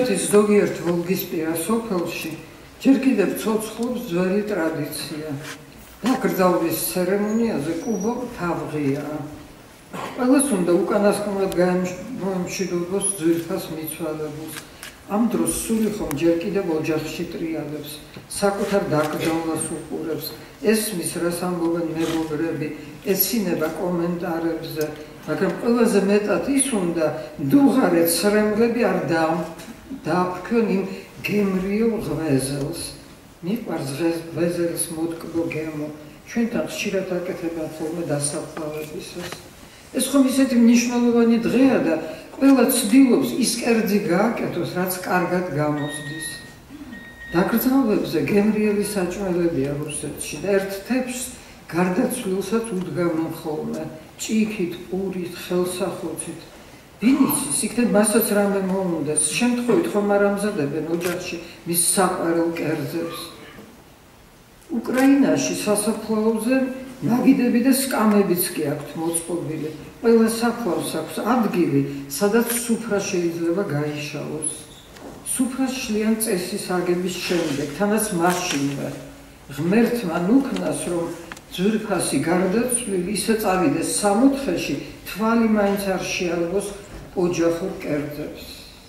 რუსეთის ზოგიერთ ვოლგისპირა სოფელში ჯერ კიდევ ცოცხლობს ძველი ტრადიცია. დაკრძალვის ცერემონიაზე კუბო თავღია. ყველას უნდა უკანასკნელად გაემშვიდობოს ძვირფას მიცვალებულს. ამ დროს სული ხომ ჯერ კიდევ ოჯახში ტრიალებს, საკუთარ დაკრძალვას უყურებს, ესმის რას ამბობენ მეგობრები, ეცინება კომენტარებზე, მაგრამ ყველაზე მეტად ის უნდა დუღარე ცრემლები არ დააფრქვენ იმ გემრიელ ღვეზელს. მიყვარს ღვეზელის მოტკბო გემო, ჩვენთან ხშირად აკეთებენ ხოლმე დასაფლავებისას. ეს ხომ ისეთი მნიშვნელოვანი დღეა და ყველა ცდილობს ის კერძი გააკეთოს, რაც კარგად გამოსდის. დაკრძალვებზე გემრიელი საჭმელებია რუსეთში და ერთ თეფშს გარდაცვლილსაც უდგამენ ხოლმე, ჭიქით, პურით, ხელსახოცით. ვინ იცის, იქნებ მასაც რამე მოუნდეს, შემთხვევით ხომ არ ამზადებენ ოჯახში მის საყვარელ კერძებს. უკრაინაში სასაფლაოზე მაგიდები და სკამებიც კი აქვთ მოწყობილი. ყველა საფლავს აქვს ადგილი, სადაც სუფრა შეიძლება გაიშალოს. სუფრას შლიან წესის აგების შემდეგ, თანაც მაშინვე. ღმერთმა ნუქნას, რომ ძვირფასი გარდაცვლილი ისე წავიდეს სამოთხეში, თვალი მაინც არ შეალბოს ოჯახურ კერძებს.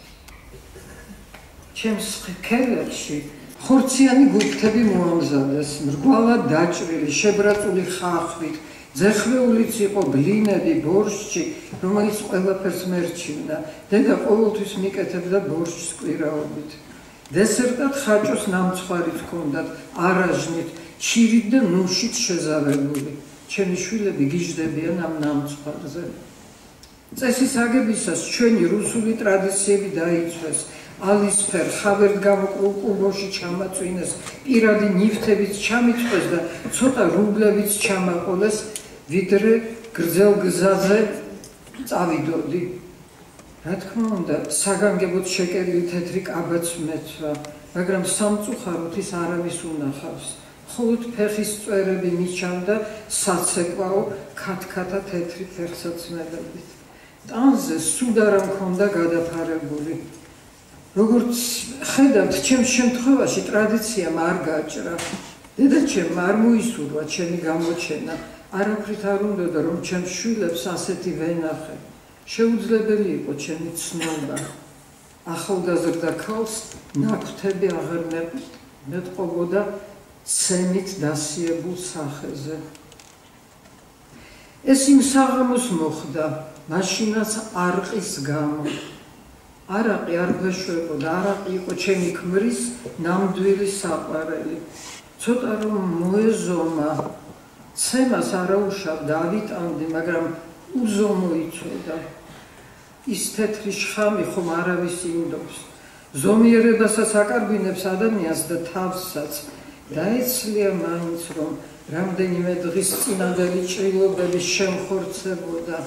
ჩემს ქერებში ხორციანი გუფთები მოამზადეს, მრგვალად დაჭრილი, შებრაწული ხახვით, ძეხვეულიც იყო ბლინები, ბორშჩი, რომელიც ყველაფერს მერჩივნა. დედა ყოველთვის მიკეთებდა ბორშჩს კვირაობით. დესერტად ხაჭოს ნამცხვარით ჰქონდათ, არაჟნით, ჩირით და ნუშით შეზავებული. ჩემი შვილები გიждდებიან ამ ნამცხვარზე. წესის აგებისას ჩვენი რუსული ტრადიციები დაიცვეს. ალისფერ, ხავერთ გამოკრულ კუბოში ჩამაწვინეს, პირადი ნივთებიც ჩამიწვეს და ცოტა რუბლებიც ჩამაყოლეს, ვიდრე გრძელ გზაზე წავიდოდი. რა თქმა უნდა, საგანგებოდ შეკერილი თეთრი კაბაც მეცვა, მაგრამ სამწუხაროდ ის არავის უნახავს. მხოლოდ ფეხის წვერები მიჩანდა საცეკვაო ქათქათა თეთრი ფეხსაცმელებით. ტანზე სულ არ მქონდა გადაფარებული. როგორც ხედავთ, ჩემს შემთხვევაში ტრადიციამ არ გაჭრა. დედაჩემმა არ მოისურვა ჩემი გამოჩენა. არაფრით არ უნდოდა, რომ ჩემს შვილებს ასეთი ვენახე. შეუძლებელი იყო ჩემი ცნობა. ახალგაზრდა ქალს ნაკვთები აღარ მეტყობოდა ცემით დასიებულ სახეზე. ეს იმ საღამოს მოხდა, მაშინაც არყის გამო. არაყი არ გვეშვებოდა, არაყი იყო ჩემი ქმრის ნამდვილი საყვარელი. ცოტა რომ მოეზომა, ცემას არაუშავდა, ავიტანდი, მაგრამ უზომო იცოდა. ის თეთრი შხამი ხომ არავის იმდობს. ზომიერებასაც აკარგვინებს ადამიანს და თავსაც. დაეცლია მაინც, რომ რამდენიმე დღის წინანდელი ჭრილობები შემხორცებოდა.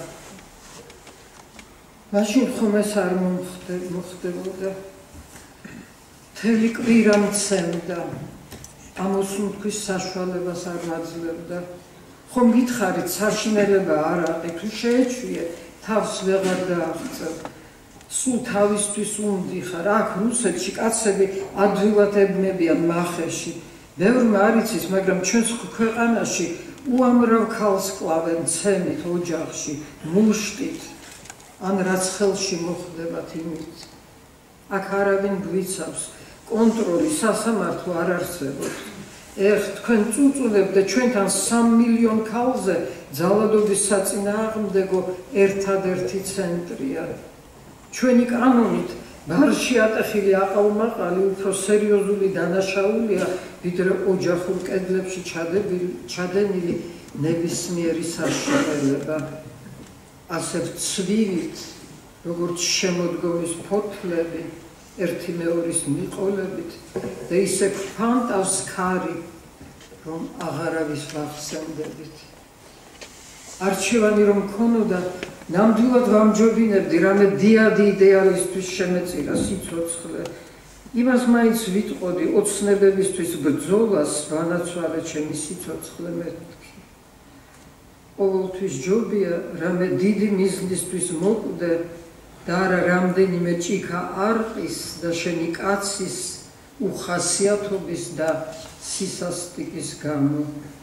მაშინ ხომ ეს არ მოხდებოდა. მთელი კვირა მცემდა, ამოსუნთქვის საშუალებას არ მაძლევდა. ხომ გითხარით, საშინელება არაყი, თუ შეეჩვიე, თავს ვეღარ დააღწევ. სულ თავისთვის უნდიხარ, აქ რუსეთში კაცები ადვილად ებნებიან მახეში. ბევრმა არ იცის, მაგრამ ჩვენს ქვეყანაში უამრავ ქალს კლავენ ცემით ოჯახში, მუშტით. ან რაც ხელში მოხდებათ იმით. აქ არავინ გვიცავს, კონტროლი, სასამართლო არ არსებობს. თქვენ წუწუნებთ და ჩვენთან 3 მილიონ ქალზე ძალადობის საწინააღმდეგო ერთადერთი ცენტრია. ჩვენი კანონით ბარში ატეხილი აყალმაყალი უფრო სერიოზული დანაშაულია, ვიდრე ოჯახურ კედლებში ჩადენილი ნებისმიერი საშუალება. ასე ცვივით, როგორც შემოდგომის ფოთლები, ერთი მეორის მიყოლებით და ისე ფანტავს ქარი, რომ აღარავის ვახსენდებით. არჩევანი რომ მქონოდა, ნამდვილად ვამჯობინებდი, რამე დიადი იდეალისთვის შემეწირა სიცოცხლე. იმას მაინც ვიტყოდი, ოცნებებისთვის ბრძოლას ვანაცვალე ჩემი სიცოცხლე მეთქი. ყოველთვის ჯობია, რამე დიდი მიზნისთვის მოკვდე, და არა რამდენიმე ჭიქა არყის და შენი კაცის უხასიათობის და სისასტიკის გამო.